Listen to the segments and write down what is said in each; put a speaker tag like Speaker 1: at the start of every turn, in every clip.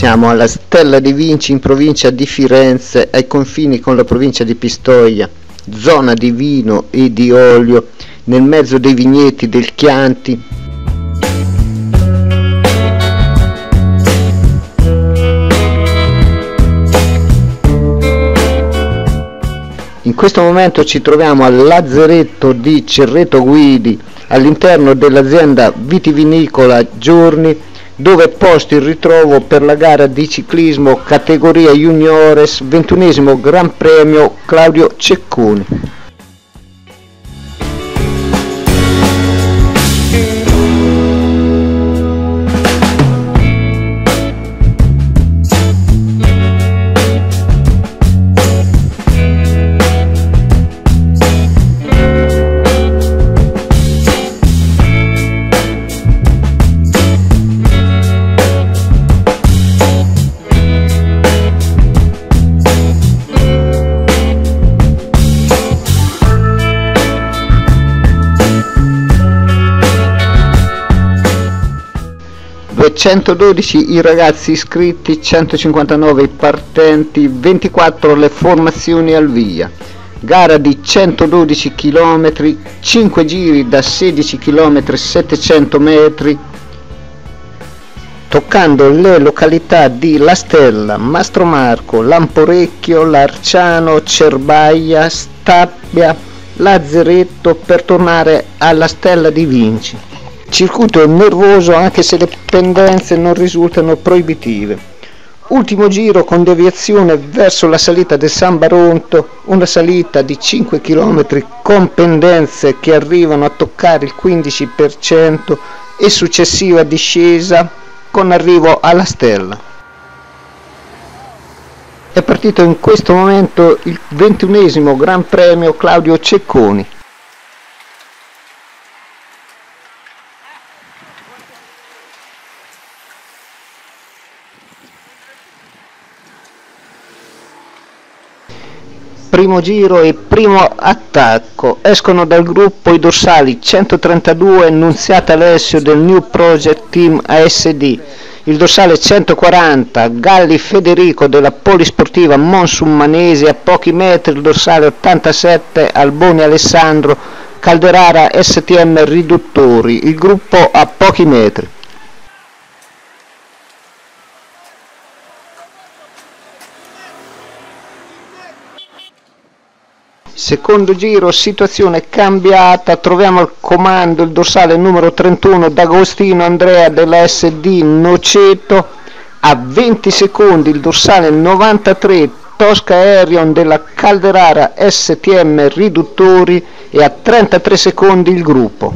Speaker 1: siamo alla Stella di Vinci in provincia di Firenze, ai confini con la provincia di Pistoia, zona di vino e di olio, nel mezzo dei vigneti del Chianti. In questo momento ci troviamo al lazzeretto di Cerreto Guidi, all'interno dell'azienda vitivinicola Giorni, dove è posto il ritrovo per la gara di ciclismo categoria juniores 21esimo Gran Premio Claudio Cecconi. ...212 i ragazzi iscritti, 159 i partenti, 24 le formazioni al via. Gara di 112 km, 5 giri da 16 km 700 metri, toccando le località di La Stella, Mastromarco, Lamporecchio, Larciano, Cerbaia, Stappia, Lazzeretto, per tornare alla Stella di Vinci. Circuito nervoso anche se le pendenze non risultano proibitive. Ultimo giro con deviazione verso la salita del San Baronto, una salita di 5 km con pendenze che arrivano a toccare il 15% e successiva discesa con arrivo alla Stella. È partito in questo momento il 21esimo Gran Premio Claudio Cecconi. Primo giro e primo attacco, escono dal gruppo i dorsali 132 Nunziata Alessio del New Project Team ASD, il dorsale 140 Galli Federico della Polisportiva Monsummanesi, a pochi metri il dorsale 87 Alboni Alessandro Calderara STM Riduttori, il gruppo a pochi metri. Secondo giro, situazione cambiata, troviamo al comando il dorsale numero 31 D'Agostino Andrea della SD Noceto, a 20 secondi il dorsale 93 Tosca Aerion della Calderara STM Riduttori e a 33 secondi il gruppo.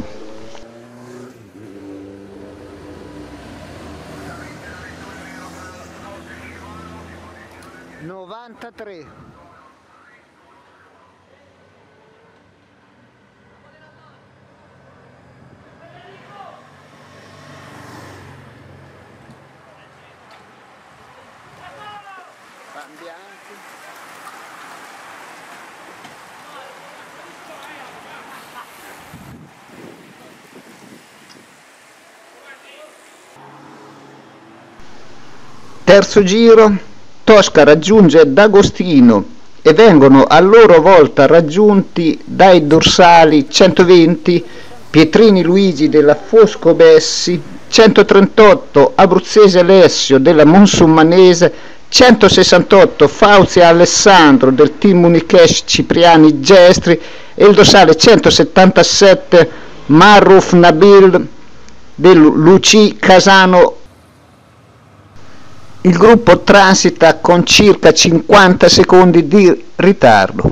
Speaker 1: Terzo giro, Tosca raggiunge D'Agostino e vengono a loro volta raggiunti dai dorsali 120 Pietrini Luigi della Fosco Bessi, 138 Abruzzese Alessio della Monsummanese, 168 Fauzia Alessandro del team Unikesh Cipriani Gestri e il dorsale 177 Marruf Nabil del Luci Casano. Il gruppo transita con circa 50 secondi di ritardo.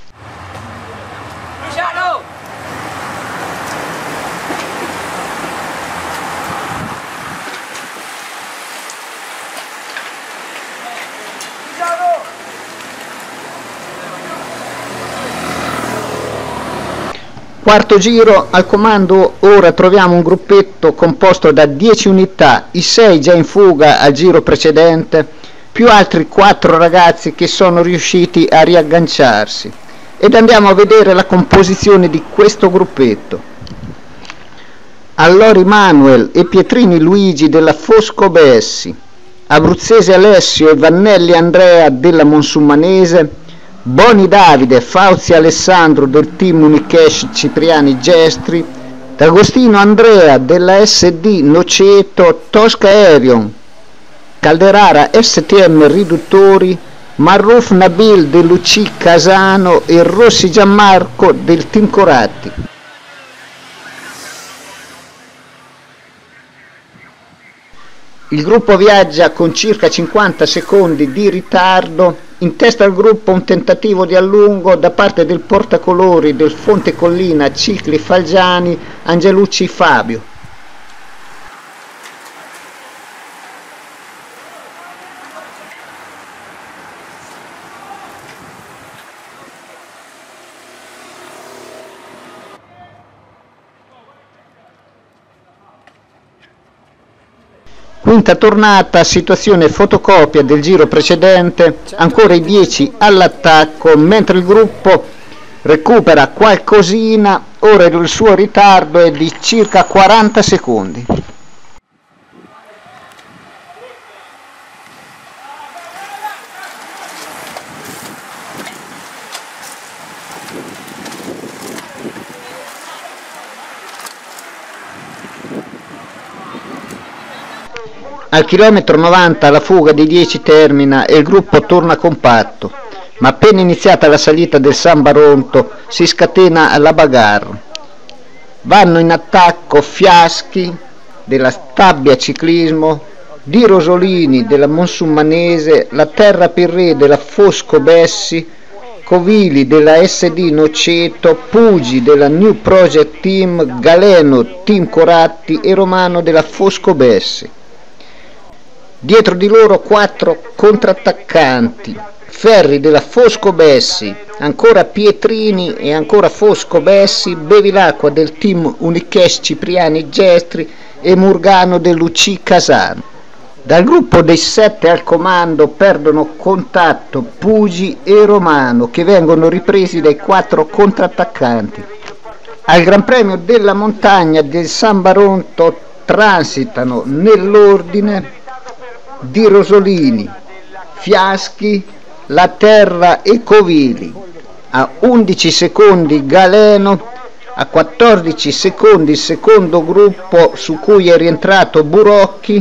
Speaker 1: Quarto giro, al comando ora troviamo un gruppetto composto da 10 unità, i 6 già in fuga al giro precedente, più altri 4 ragazzi che sono riusciti a riagganciarsi. Ed andiamo a vedere la composizione di questo gruppetto. Allori Manuel e Pietrini Luigi della Fosco Bessi, Abruzzese Alessio e Vannelli Andrea della Monsummanese, Boni Davide, Fauzi Alessandro del team Unikesh Cipriani Gestri, D'Agostino Andrea della SD Noceto Tosca Aerion, Calderara STM Riduttori, Marruf Nabil dell'UC Casano e Rossi Gianmarco del team Coratti. Il gruppo viaggia con circa 50 secondi di ritardo. In testa al gruppo un tentativo di allungo da parte del portacolori del Fonte Collina Cicli Falgiani Angelucci Fabio. Quinta tornata, situazione fotocopia del giro precedente, ancora i 10 all'attacco, mentre il gruppo recupera qualcosina, ora il suo ritardo è di circa 40 secondi. Al chilometro 90 la fuga dei 10 termina e il gruppo torna compatto, ma appena iniziata la salita del San Baronto si scatena la bagarre. Vanno in attacco Fiaschi della Stabia Ciclismo, Di Rosolini della Monsummanese, la Terra Pirré della Fosco Bessi, Covili della SD Noceto, Pugi della New Project Team, Galeno Team Coratti e Romano della Fosco Bessi. Dietro di loro 4 contrattaccanti, Ferri della Fosco Bessi, ancora Pietrini e ancora Fosco Bessi, Bevilacqua del team Unikesh Cipriani Gestri e Murgano dell'UC Casano. Dal gruppo dei 7 al comando perdono contatto Pugi e Romano, che vengono ripresi dai 4 contrattaccanti. Al Gran Premio della Montagna del San Baronto transitano nell'ordine Di Rosolini, Fiaschi, La Terra e Covili, a 11 secondi Galeno, a 14 secondi il secondo gruppo su cui è rientrato Burocchi,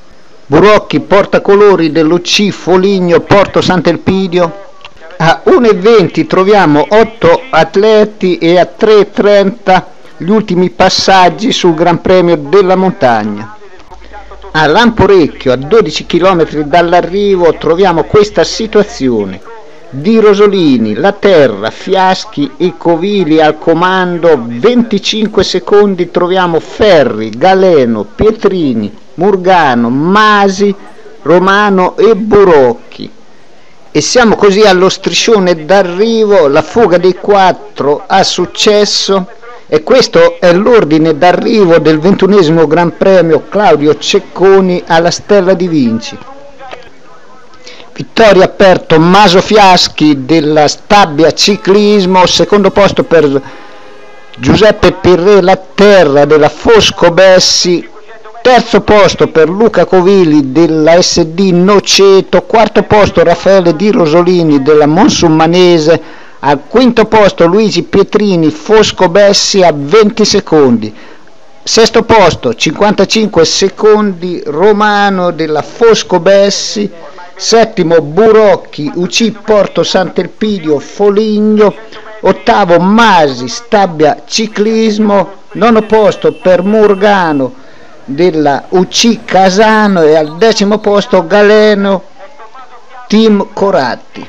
Speaker 1: portacolori dell'UC Foligno Porto Sant'Elpidio. A 1,20 troviamo 8 atleti e a 3,30 gli ultimi passaggi sul Gran Premio della Montagna. A Lamporecchio, a 12 km dall'arrivo, troviamo questa situazione. Di Rosolini, La Terra, Fiaschi e Covili al comando, 25 secondi troviamo Ferri, Galeno, Pietrini, Murgano, Masi, Romano e Burocchi. E siamo così allo striscione d'arrivo, la fuga dei 4 ha successo. E questo è l'ordine d'arrivo del 21esimo Gran Premio Claudio Cecconi alla Stella di Vinci. Vittoria per Tommaso Fiaschi della Stabia Ciclismo, secondo posto per Giuseppe Pirré La Terra della Fosco Bessi, terzo posto per Luca Covili della SD Noceto, quarto posto Raffaele Di Rosolini della Monsummanese, al quinto posto Luigi Pietrini Fosco Bessi a 20 secondi, sesto posto 55 secondi Romano della Fosco Bessi, settimo Burocchi UC Porto Sant'Elpidio Foligno, ottavo Masi Stabia Ciclismo, nono posto per Murgano della UC Casano e al decimo posto Galeno Team Coratti.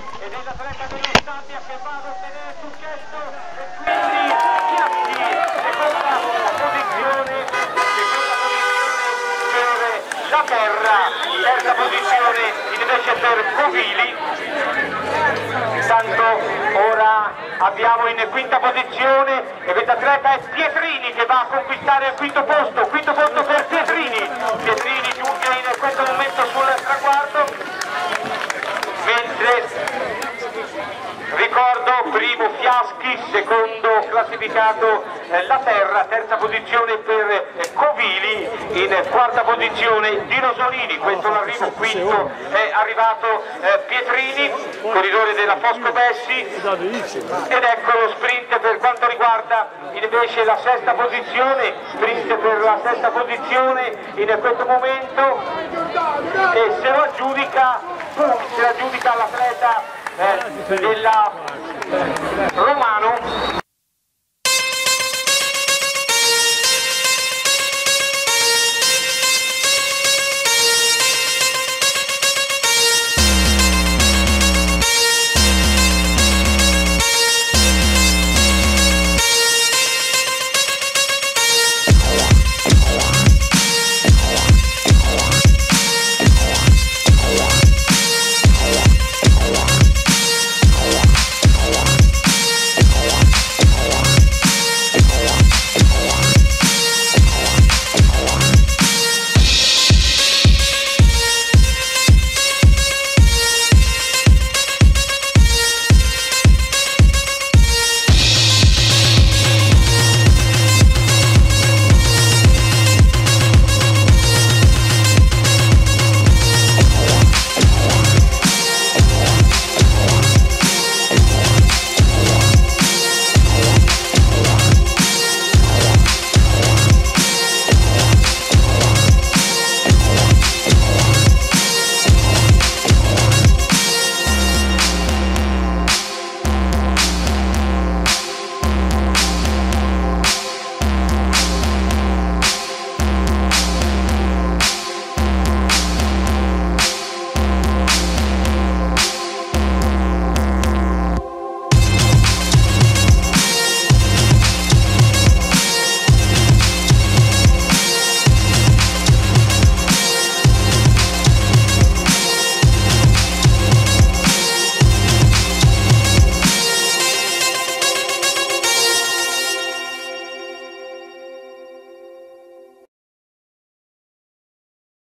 Speaker 2: La Terra, terza posizione invece per Covili. Intanto ora abbiamo in quinta posizione il ventatleta è Pietrini che va a conquistare il quinto posto per Pietrini. Pietrini giunge in questo momento sul traguardo, mentre ricordo primo Fiaschi, secondo classificato La Terra, terza posizione per Covili, in quarta posizione Dino Solini, questo l'arrivo, quinto è arrivato Pietrini, corridore della Fosco Bessi, ed ecco lo sprint per quanto riguarda invece la sesta posizione, sprint per la sesta posizione in questo momento, e se lo aggiudica l'atleta della Romano.